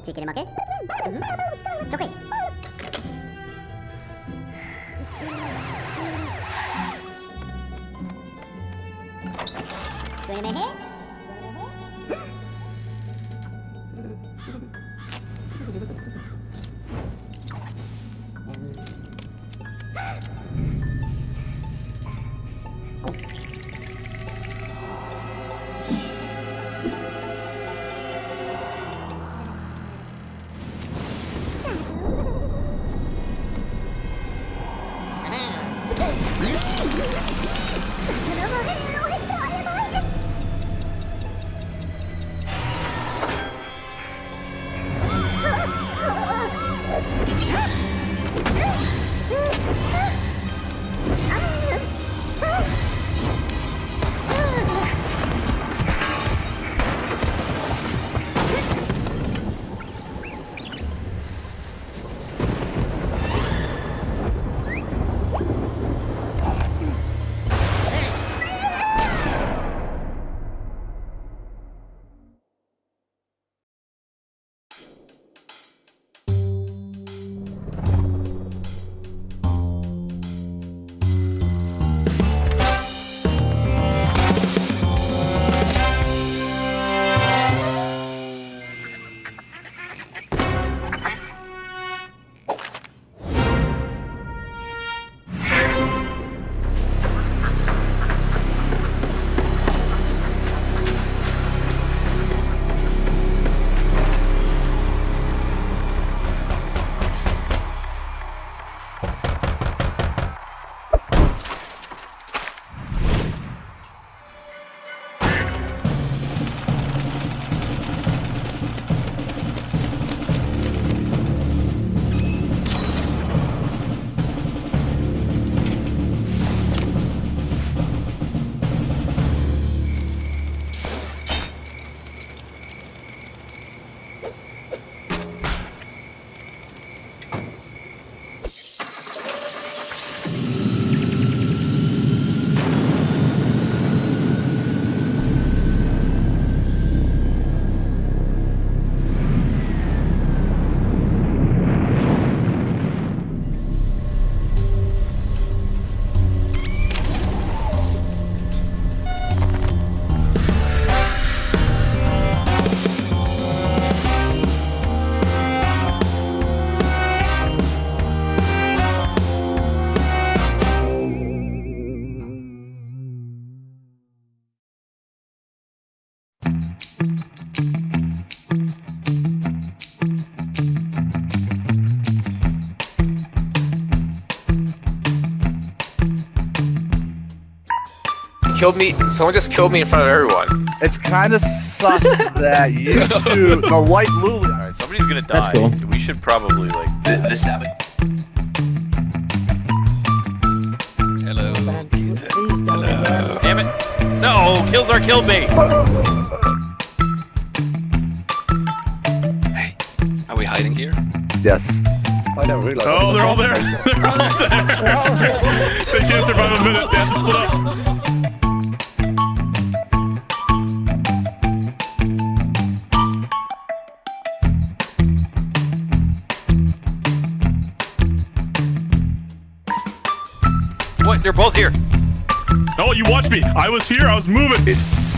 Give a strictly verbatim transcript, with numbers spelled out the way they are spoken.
Chicken make? Mm-hmm. Choke. Twenty minutes. Killed me. Someone just killed me in front of everyone. It's kind of sus that you two, the white lily. All right, somebody's gonna die. That's cool. We should probably like The, the seven. Hello. Hello. Damn it! No, kills our kill bait. Hey, are we hiding here? Yes. I never realized. Oh, they're all there. They're all there. They can't survive a minute. They have to split up. What? They're both here. Oh, you watch me. I was here. I was moving.